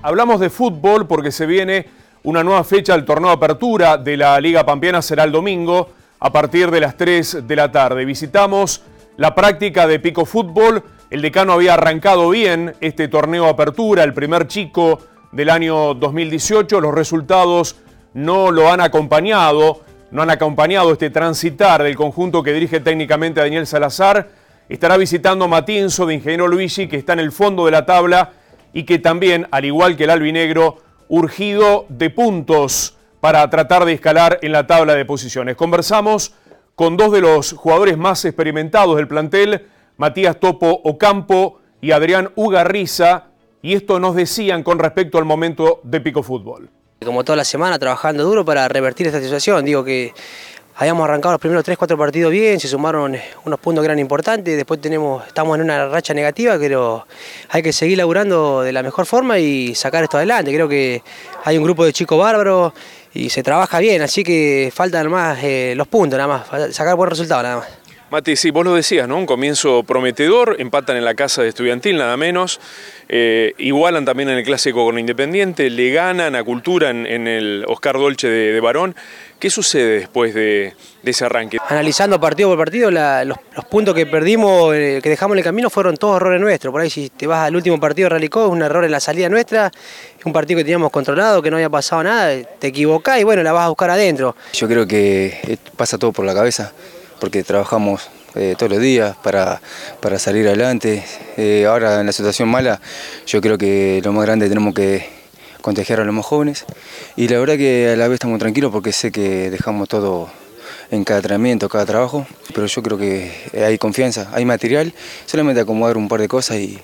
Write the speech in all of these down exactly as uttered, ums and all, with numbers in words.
Hablamos de fútbol porque se viene una nueva fecha del torneo de apertura de la Liga Pampeana, será el domingo a partir de las tres de la tarde. Visitamos la práctica de Pico Fútbol. El decano había arrancado bien este torneo de apertura, el primer chico del año dos mil dieciocho. Los resultados no lo han acompañado, no han acompañado este transitar del conjunto que dirige técnicamente Daniel Salazar. Estará visitando Matienzo de Ingeniero Luigi, que está en el fondo de la tabla y que también, al igual que el albinegro, urgido de puntos para tratar de escalar en la tabla de posiciones. Conversamos con dos de los jugadores más experimentados del plantel, Matías Topo Ocampo y Adrián Ugarriza, y esto nos decían con respecto al momento de Pico Fútbol. Como toda la semana trabajando duro para revertir esta situación, digo que habíamos arrancado los primeros tres cuatro partidos bien, se sumaron unos puntos que eran importantes, después tenemos, estamos en una racha negativa, pero hay que seguir laburando de la mejor forma y sacar esto adelante. Creo que hay un grupo de chicos bárbaros y se trabaja bien, así que faltan más eh, los puntos, nada más, sacar buen resultado nada más. Mati, sí, vos lo decías, ¿no? Un comienzo prometedor, empatan en la casa de Estudiantil, nada menos, eh, igualan también en el Clásico con Independiente, le ganan a Cultura en, en el Oscar Dolce de, de Barón. ¿Qué sucede después de, de ese arranque? Analizando partido por partido, la, los, los puntos que perdimos, eh, que dejamos en el camino, fueron todos errores nuestros. Por ahí si te vas al último partido de Ralicó, es un error en la salida nuestra, es un partido que teníamos controlado, que no había pasado nada, te equivocás y bueno, la vas a buscar adentro. Yo creo que pasa todo por la cabeza, porque trabajamos eh, todos los días para, para salir adelante. Eh, ahora en la situación mala, yo creo que lo más grande tenemos que contagiar a los más jóvenes, y la verdad que a la vez estamos tranquilos porque sé que dejamos todo en cada entrenamiento, cada trabajo, pero yo creo que hay confianza, hay material, solamente acomodar un par de cosas y,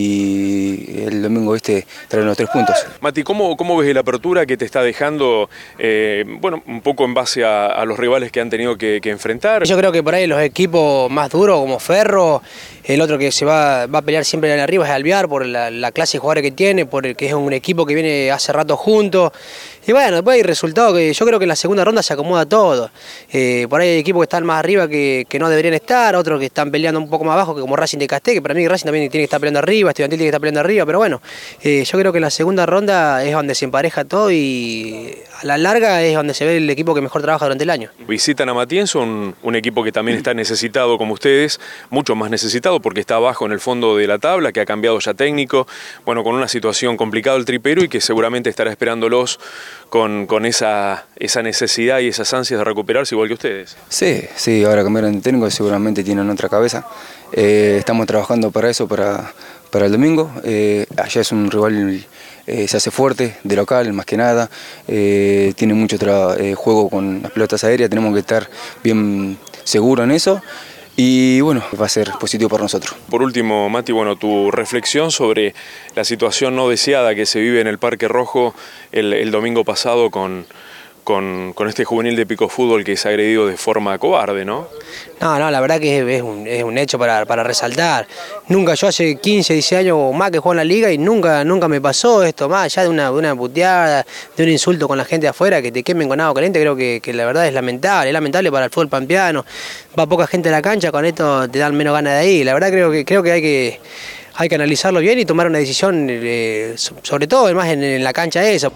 y el domingo este traer los tres puntos. Mati, ¿cómo, cómo ves la apertura que te está dejando, eh, bueno, un poco en base a, a los rivales que han tenido que, que enfrentar? Yo creo que por ahí los equipos más duros como Ferro, el otro que se va, va a pelear siempre en arriba es Alvear por la, la clase de jugadores que tiene, por el que es un equipo que viene hace rato juntos. Y bueno, después hay resultados que yo creo que en la segunda ronda se acomoda todo. Eh, por ahí hay equipos que están más arriba que, que no deberían estar, otros que están peleando un poco más abajo, que como Racing de Casté, que para mí Racing también tiene que estar peleando arriba, Estudiantil tiene que estar peleando arriba, pero bueno, eh, yo creo que en la segunda ronda es donde se empareja todo y a la larga es donde se ve el equipo que mejor trabaja durante el año. Visitan a Matienzo, un, un equipo que también está necesitado como ustedes, mucho más necesitado porque está abajo en el fondo de la tabla, que ha cambiado ya técnico, bueno, con una situación complicada el tripero y que seguramente estará esperándolos con, con esa, esa necesidad y esas ansias de recuperarse igual que ustedes. Sí, sí, ahora cambiaron de técnico, seguramente tienen otra cabeza. Eh, estamos trabajando para eso, para, para el domingo. Eh, allá es un rival, eh, se hace fuerte, de local más que nada. Eh, tiene mucho eh, juego con las pelotas aéreas, tenemos que estar bien seguros en eso. Y bueno, va a ser positivo para nosotros. Por último, Mati, bueno, tu reflexión sobre la situación no deseada que se vive en el Parque Rojo el, el domingo pasado con, con, con este juvenil de Pico Fútbol que es agredido de forma cobarde, ¿no? No, no, la verdad que es, es, un, es un hecho para, para resaltar. Nunca, yo hace quince, dieciséis años o más que juego en la liga y nunca, nunca me pasó esto, más allá de una, de una puteada, de un insulto con la gente de afuera, que te quemen con agua caliente, creo que, que la verdad es lamentable, es lamentable para el fútbol pampeano. Va poca gente a la cancha, con esto te dan menos ganas de ahí. La verdad creo que, creo que hay que... Hay que analizarlo bien y tomar una decisión, eh, sobre todo más en, en la cancha esa.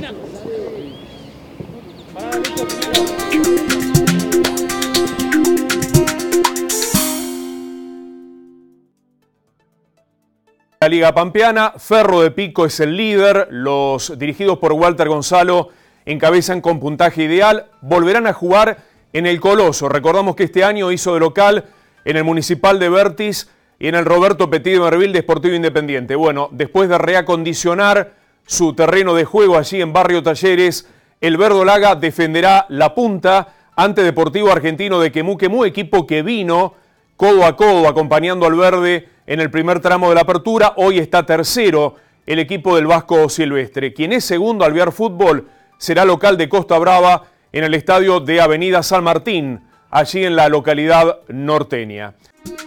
La Liga Pampeana, Ferro de Pico es el líder, los dirigidos por Walter Gonzalo encabezan con puntaje ideal, volverán a jugar en el Coloso. Recordamos que este año hizo de local en el Municipal de Vértiz y en el Roberto Petit de Merville de Sportivo Independiente. Bueno, después de reacondicionar su terreno de juego allí en Barrio Talleres, el verdolaga defenderá la punta ante Deportivo Argentino de Quemú Quemú, equipo que vino codo a codo acompañando al verde en el primer tramo de la apertura. Hoy está tercero el equipo del Vasco Silvestre. Quien es segundo, Alvear Fútbol, será local de Costa Brava en el estadio de Avenida San Martín, allí en la localidad norteña.